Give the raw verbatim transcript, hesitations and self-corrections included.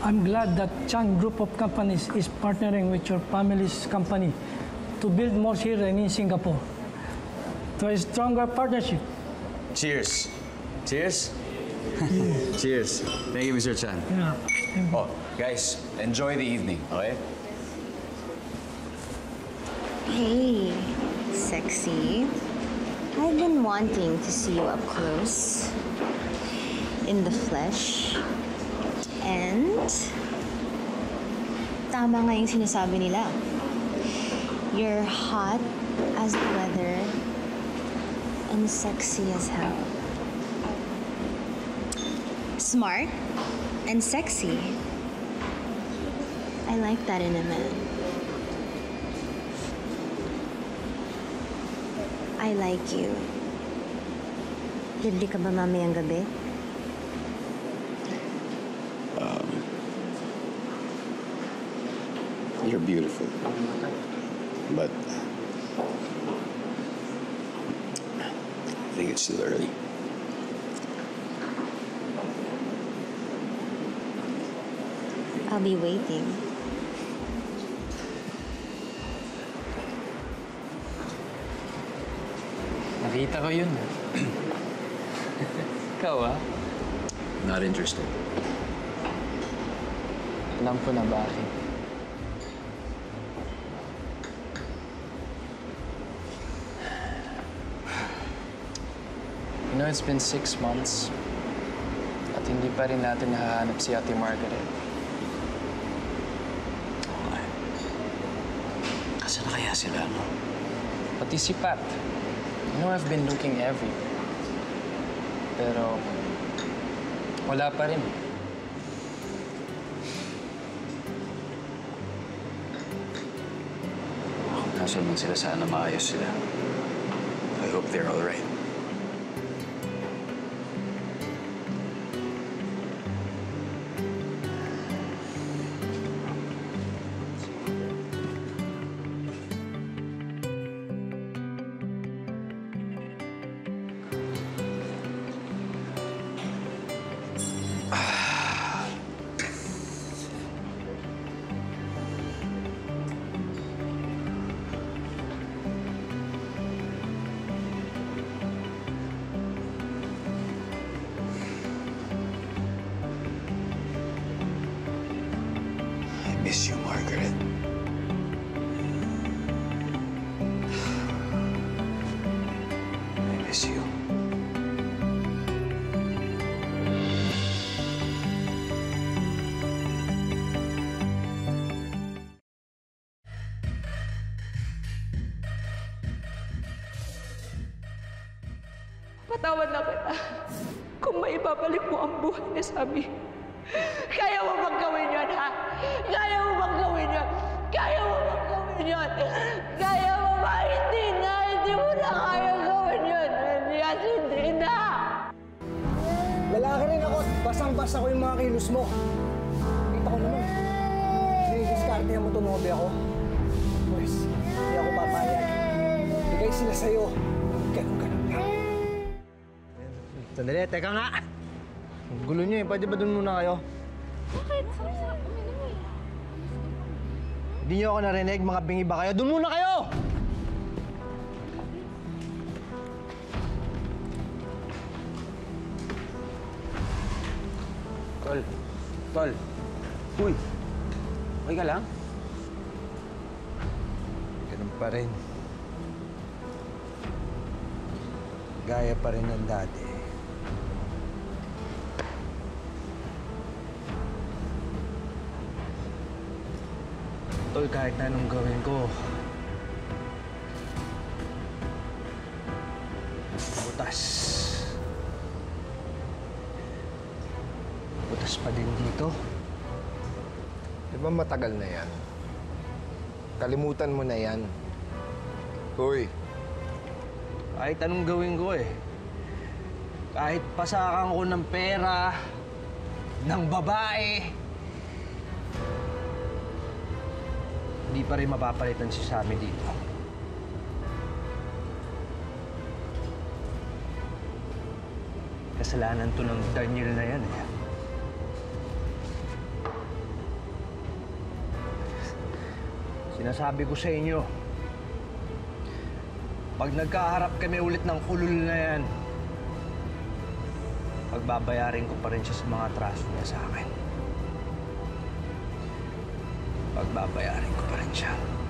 I'm glad that Chan Group of Companies is partnering with your family's company to build malls here and in Singapore. To a stronger partnership. Cheers. Cheers. Cheers. Thank you, Mister Chan. Yeah. Oh, guys, enjoy the evening, okay? Hey, sexy. I've been wanting to see you up close, in the flesh. And tama nga yung sinasabi nila. You're hot as leather and sexy as hell. Smart and sexy. I like that in a man. I like you. Libre ka ba mamayang gabi? Um, you're beautiful. But I think it's still early. I'll be waiting. Nakita ko yun. Ikaw, ah? Not interested. Alam ko na bakit. You know, it's been six months at hindi pa rin natin nahahanap si Ate Margaret. Okay. Asan na kaya sila, no? Pati si Pat. You know, I've been looking everywhere. Pero wala pa rin. Nasaan man sila, sana maayos sila. I hope they're all right. I miss you, Margaret. I miss you. Patawad na kita kung maibabalik mo ang buhay ni Sammy. Kaya mo bang gawin yun, ha? Kaya mo bang gawin yun? Kaya mo bang gawin yun? Kaya mo ba? Hindi na! Hindi mo na kaya gawin yun! Yes, hindi na! Lalaki rin ako at basang-basa ko yung mga kilos mo. Kita ko naman. Sinidiscarte mo itong nobe ako. Pues, hindi ako papayag. Bigay sila sa'yo. Ganun-ganun lang. Sandali, teka nga. Ang gulo niyo eh. Pwede ba dun muna kayo? Bakit? Sarap-sarap uminom eh. Hindi niyo ako narinig, mga bingi ba kayo? Dun muna kayo! Tol. Tol. Uy. Okay ka lang? Ganun pa rin. Gaya pa rin ng dati. Tol, kahit na anong gawin ko, butas. Butas pa din dito. Di ba matagal na yan? Kalimutan mo na yan. Hoy. Kahit anong gawin ko eh. Kahit pasakan ko ng pera, ng babae, hindi pa rin mapapalitan si Sammy dito. Kasalanan to ng Daniel na yan eh. Sinasabi ko sa inyo, pag nagkaharap kami ulit ng ulul na yan, pagbabayarin ko pa rin siya sa mga atraso niya sa akin. Pagbabayarin ko pa rin siya.